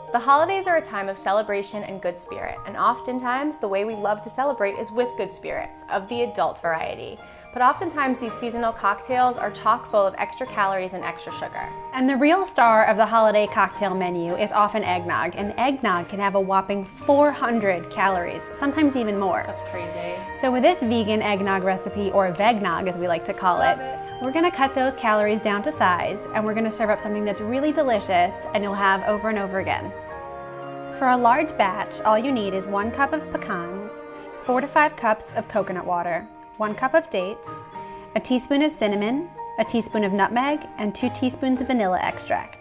The holidays are a time of celebration and good spirit, and oftentimes the way we love to celebrate is with good spirits, of the adult variety. But oftentimes these seasonal cocktails are chock full of extra calories and extra sugar. And the real star of the holiday cocktail menu is often eggnog, and eggnog can have a whopping 400 calories, sometimes even more. That's crazy. So with this vegan eggnog recipe, or vegnog as we like to call it, we're gonna cut those calories down to size, and we're gonna serve up something that's really delicious and you'll have over and over again. For a large batch, all you need is 1 cup of pecans, 4 to 5 cups of coconut water, 1 cup of dates, a teaspoon of cinnamon, a teaspoon of nutmeg, and 2 teaspoons of vanilla extract.